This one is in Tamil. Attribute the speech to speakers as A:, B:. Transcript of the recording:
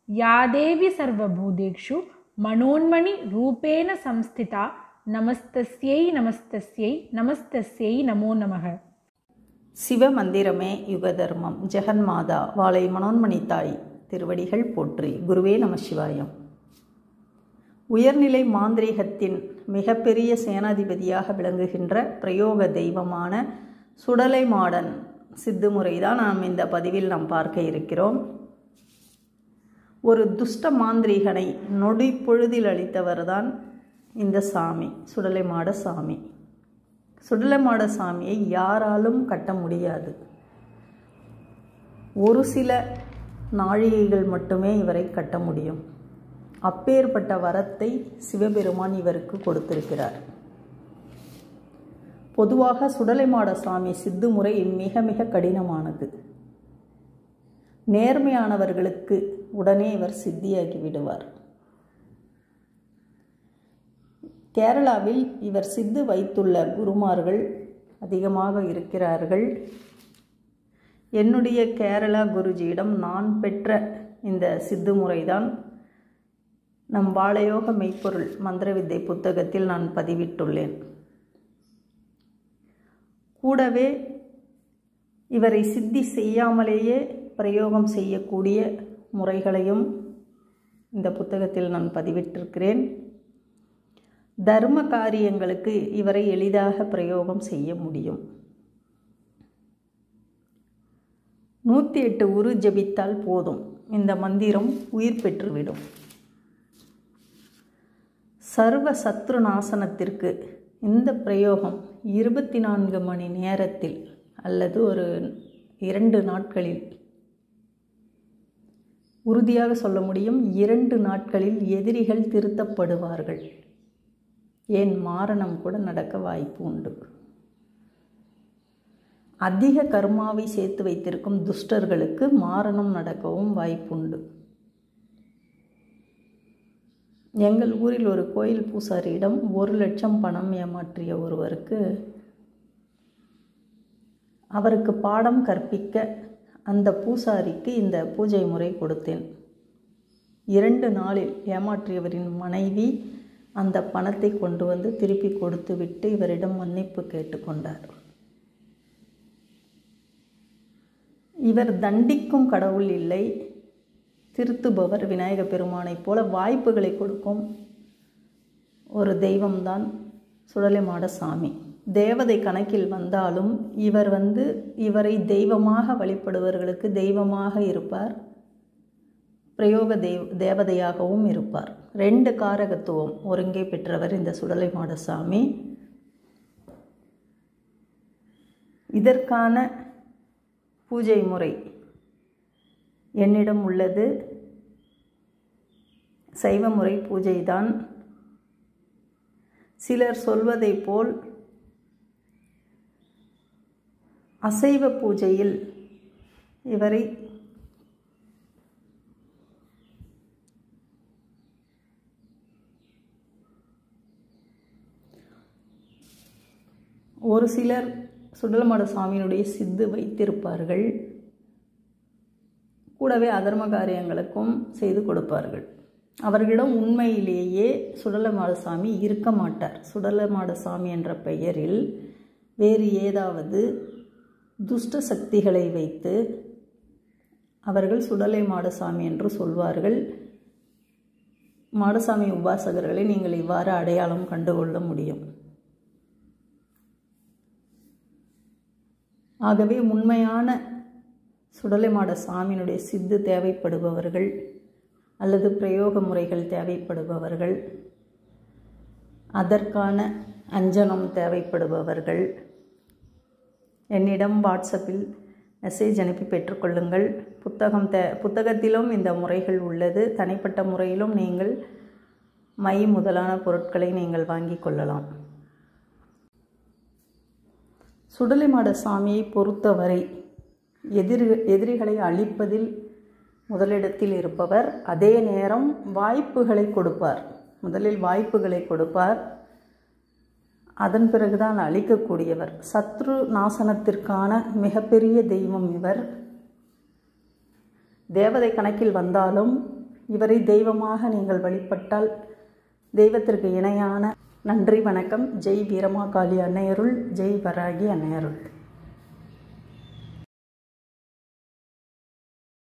A: या देवी सर्वभूतेषु मनोन्मणि रूपेण संस्थिता நமஸ்தஸ்யை நமஸ்தஸ்யை நமஸ்தஸ்யை நமோ நமக.
B: சிவமந்திரமே யுகதர்மம். ஜெகன்மாதா வாளை மனோன்மணி தாய் திருவடிகள் போற்றி. குருவே நம சிவாயம். உயர்நிலை மாந்திரீகத்தின் மிகப்பெரிய சேனாதிபதியாக விளங்குகின்ற பிரயோக தெய்வமான சுடலை மாடன் சித்து முறைதான் நாம் இந்த பதிவில் பார்க்க இருக்கிறோம். ஒரு துஷ்ட மாந்திரீகனை நொடி பொழுதில் அளித்தவர்தான் இந்த சாமி, சுடலைமாட சாமி. சுடலைமாட சாமியை யாராலும் கட்ட முடியாது. ஒரு சில நாழிகைகள் மட்டுமே இவரை கட்ட முடியும். அப்பேற்பட்ட வரத்தை சிவபெருமான் இவருக்கு கொடுத்திருக்கிறார். பொதுவாக சுடலைமாட சாமி சித்து முறை மிக மிக கடினமானது. நேர்மையானவர்களுக்கு உடனே இவர் சித்தியாகி விடுவார். கேரளாவில் இவர் சித்து வைத்துள்ள குருமார்கள் அதிகமாக இருக்கிறார்கள். என்னுடைய கேரளா குருஜியிடம் நான் பெற்ற இந்த சித்து முறைதான் நம் வாழையோக மெய்ப்பொருள் மந்திரவித்தை புத்தகத்தில் நான் பதிவிட்டுள்ளேன். கூடவே இவரை சித்தி செய்யாமலேயே பிரயோகம் செய்யக்கூடிய முறைகளையும் இந்த புத்தகத்தில் நான் பதிவிட்டிருக்கிறேன். தர்ம காரியங்களுக்கு இவரை எளிதாக பிரயோகம் செய்ய முடியும். 108 உரு ஜபித்தால் போதும், இந்த மந்திரம் உயிர் பெற்றுவிடும். சர்வ சத்ரு நாசனத்திற்கு இந்த பிரயோகம் 24 மணி நேரத்தில் அல்லது ஒரு 2 நாட்களில், உறுதியாக சொல்ல முடியும் 2 நாட்களில் எதிரிகள் திருத்தப்படுவார்கள். ஏன் மாரணம் கூட நடக்க வாய்ப்பு உண்டு. அதிக கர்மாவை சேர்த்து வைத்திருக்கும் துஷ்டர்களுக்கு மாரணம் நடக்கவும் வாய்ப்புண்டு. எங்கள் ஊரில் ஒரு கோயில் பூசாரியிடம் 1 லட்சம் பணம் ஏமாற்றிய ஒருவருக்கு அவருக்கு பாடம் கற்பிக்க அந்த பூசாரிக்கு இந்த பூஜை முறை கொடுத்தேன். 2 நாளில் ஏமாற்றியவரின் மனைவி அந்த பணத்தை கொண்டு வந்து திருப்பி கொடுத்து விட்டு இவரிடம் மன்னிப்பு கேட்டுக்கொண்டார். இவர் தண்டிக்கும் கடவுள் இல்லை, திருத்துபவர் விநாயக பெருமானைப் போல வாய்ப்புகளை கொடுக்கும் ஒரு தெய்வம்தான் சுடலைமாட சாமி. தேவதை கணக்கில் வந்தாலும் இவர் இவரை தெய்வமாக வழிபடுபவர்களுக்கு தெய்வமாக இருப்பார், பிரயோக தேவதையாகவும் இருப்பார். 2 காரகத்துவம் ஒருங்கே பெற்றவர் இந்த சுடலைமாட சாமி. இதற்கான பூஜை முறை என்னிடம் உள்ளது. சைவ முறை பூஜைதான். சிலர் சொல்வதை போல் அசைவ பூஜையில் இவரை ஒரு சிலர் சுடலைமாட சாமியினுடைய சித்து வைத்திருப்பார்கள். கூடவே அதர்ம காரியங்களுக்கும் செய்து கொடுப்பார்கள். அவர்களிடம் உண்மையிலேயே சுடலைமாட சாமி இருக்க மாட்டார். சுடலைமாட சாமி என்ற பெயரில் வேறு ஏதாவது துஷ்ட சக்திகளை வைத்து அவர்கள் சுடலைமாட சாமி என்று சொல்வார்கள். மாடசாமி உபாசகர்களை நீங்கள் இவ்வாறு அடையாளம் கண்டுகொள்ள முடியும். ஆகவே உண்மையான சுடலைமாட சாமியினுடைய சித்து தேவைப்படுபவர்கள் அல்லது பிரயோக முறைகள் தேவைப்படுபவர்கள், அதற்கான அஞ்சனம் தேவைப்படுபவர்கள் என்னிடம் வாட்ஸ்அப்பில் மெசேஜ் அனுப்பி பெற்றுக்கொள்ளுங்கள். புத்தகத்திலும் இந்த முறைகள் உள்ளது. தனிப்பட்ட முறையிலும் நீங்கள் மை முதலான பொருட்களை நீங்கள் வாங்கி கொள்ளலாம். சுடலைமாட சாமியை பொறுத்தவரை எதிரிகளை அழிப்பதில் முதலிடத்தில் இருப்பவர். அதே நேரம் வாய்ப்புகளை கொடுப்பார். முதலில் வாய்ப்புகளை கொடுப்பார், அதன் பிறகுதான் அழிக்கக்கூடியவர். சத்ரு நாசனத்திற்கான மிகப்பெரிய தெய்வம் இவர். தேவதை கணக்கில் வந்தாலும் இவரை தெய்வமாக நீங்கள் வழிபட்டால் தெய்வத்திற்கு இணையான நன்றி வணக்கம். ஜெய் வீரமாகாளி அன்னையருள், ஜெய் வராகி அன்னையருள்.